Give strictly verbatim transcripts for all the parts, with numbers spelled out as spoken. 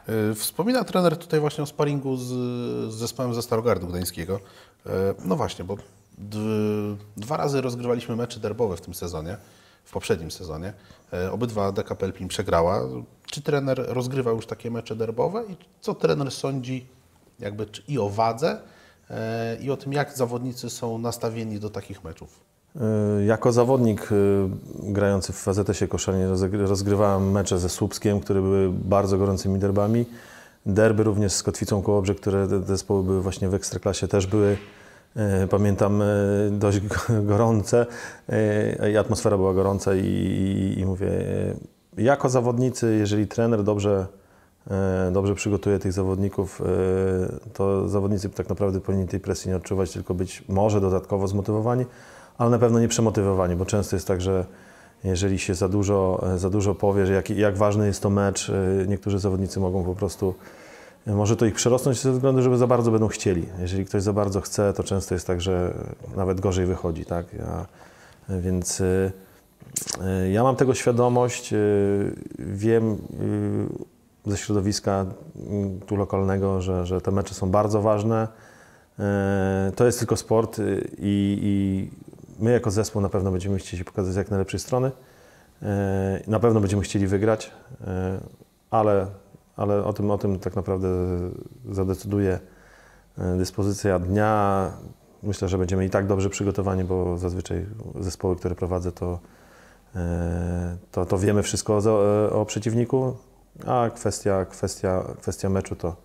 Wspomina trener tutaj właśnie o sparingu z, z zespołem ze Starogardu Gdańskiego. No właśnie, bo d, dwa razy rozgrywaliśmy mecze derbowe w tym sezonie, w poprzednim sezonie. Obydwa D K Pelplin przegrała. Czy trener rozgrywa już takie mecze derbowe i co trener sądzi jakby i o wadze, i o tym, jak zawodnicy są nastawieni do takich meczów? Jako zawodnik grający w A Z S-ie Koszalin rozgrywałem mecze ze Słupskiem, które były bardzo gorącymi derbami. Derby również z Kotwicą Kołobrzeg, które te zespoły były właśnie w Ekstraklasie, też były, pamiętam, dość gorące i atmosfera była gorąca i, i, i mówię, jako zawodnicy, jeżeli trener dobrze, dobrze przygotuje tych zawodników, to zawodnicy tak naprawdę powinni tej presji nie odczuwać, tylko być może dodatkowo zmotywowani, ale na pewno nie przemotywowani, bo często jest tak, że jeżeli się za dużo, za dużo powie, że jak, jak ważny jest to mecz, niektórzy zawodnicy mogą po prostu, może to ich przerosnąć ze względu, że za bardzo będą chcieli. Jeżeli ktoś za bardzo chce, to często jest tak, że nawet gorzej wychodzi, tak? Ja, więc ja mam tego świadomość, wiem ze środowiska tu lokalnego, że, że te mecze są bardzo ważne. To jest tylko sport i, i my jako zespół na pewno będziemy chcieli się pokazać z jak najlepszej strony. Na pewno będziemy chcieli wygrać, ale, ale o tym, o tym tak naprawdę zadecyduje dyspozycja dnia. Myślę, że będziemy i tak dobrze przygotowani, bo zazwyczaj zespoły, które prowadzę, to, to, to wiemy wszystko o, o przeciwniku, a kwestia, kwestia, kwestia meczu to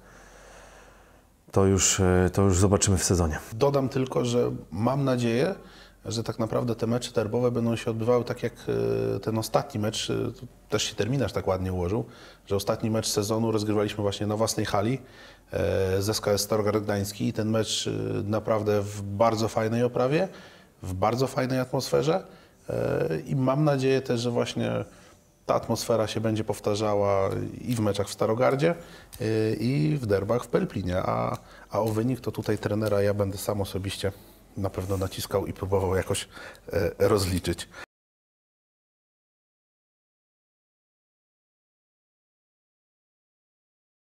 To już, to już zobaczymy w sezonie. Dodam tylko, że mam nadzieję, że tak naprawdę te mecze derbowe będą się odbywały tak jak ten ostatni mecz, też się terminarz tak ładnie ułożył, że ostatni mecz sezonu rozgrywaliśmy właśnie na własnej hali z S K S Starogard Gdański i ten mecz naprawdę w bardzo fajnej oprawie, w bardzo fajnej atmosferze i mam nadzieję też, że właśnie ta atmosfera się będzie powtarzała i w meczach w Starogardzie, i w derbach w Pelplinie, a, a o wynik to tutaj trenera ja będę sam osobiście na pewno naciskał i próbował jakoś rozliczyć.